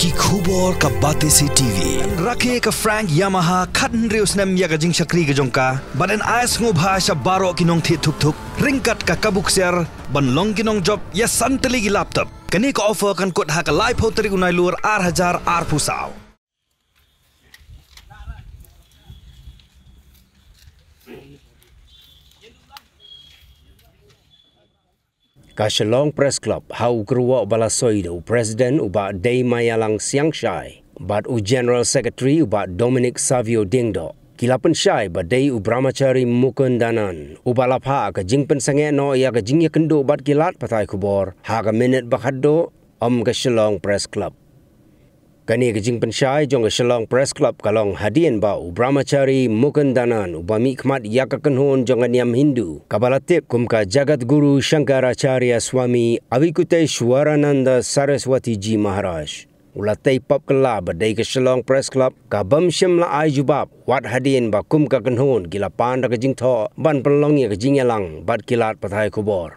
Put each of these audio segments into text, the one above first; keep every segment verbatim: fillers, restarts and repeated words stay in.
ki khubor ka bate si T V rakhe ka Frank Yamaha khatn reus nam ya ka jing shakri ka jongka baden ais ngo bha sha baro kinong thi thuk thuk ringkat ka kabuk ser ban long kinong job ya santali gi laptop kani ka offer kan kot ha ka live hotari unai lur ar hajar ar pusau Ka Shillong Press Club hau keruak balasoi do Presiden uba Day Mayalang Siang Shai bat u General Secretary uba Dominic Savio Dingdo kilapan Shai ba Day u Bramachari Mukundanand uba lapha ka jing Pynsangeh no ya ka jing ya kendo bat kilat patai kubor ha ka minute bakhaddo om ka Shillong Press Club kani ka jing Pynsai jong ka Shillong Press Club kalong hadian ba u Bramachari Mukundanand uba mi khmat ya ka kanhon jong niam Hindu kabalatip kum ka Jagat Guru Shankaracharya Swami Avikuteshwarananda Saraswati Ji Maharaj ulatay pap kala ba day ka Shillong Press Club ka bam shimla ay jubab wat hadian ba kum ka kanhon gila panda ka jing tho ban pelong ya ka jing yalang bat kilat patai kubor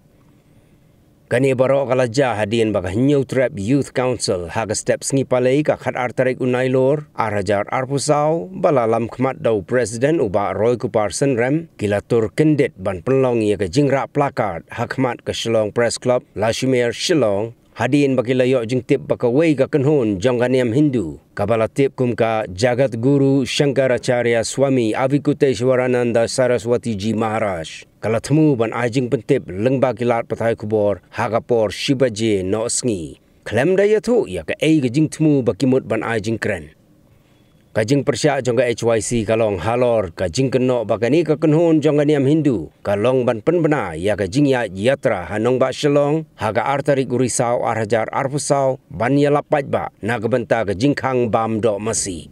kani barok kalaja hadian baka New Trap Youth Council haga steps ngi palai ka khat artarik unai lor arhajar arpusau balalam khmat dau Presiden uba Roy Kuparsan rem kilatur kendet ban pelong ya ka jingra plakat hakmat ka Shillong Press Club Lashmer Shillong hadian baki layok jing tip baka wei ka kanhon jongganiam Hindu kabala tip kum ka Jagat Guru Shankaracharya Swami Avikuteshwarananda Saraswati Ji Maharaj kala themu ban ajing pentip lengba kilat pathai kubor hagapor shibaje no sngi klem da yathu ya ka ei ga jing themu bakimut ban ajing kren kajing persya jongga H Y C kalong halor kajing keno bakani ka kanhon jonganiam Hindu kalong ban penbena ya kajing ya yatra hanong ba Shillong haga artarik urisau arhajar arpusau ban ya lapaj ba nagabenta kajing khang bam do masi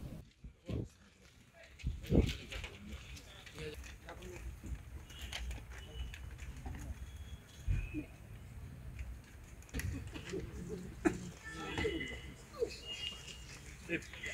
If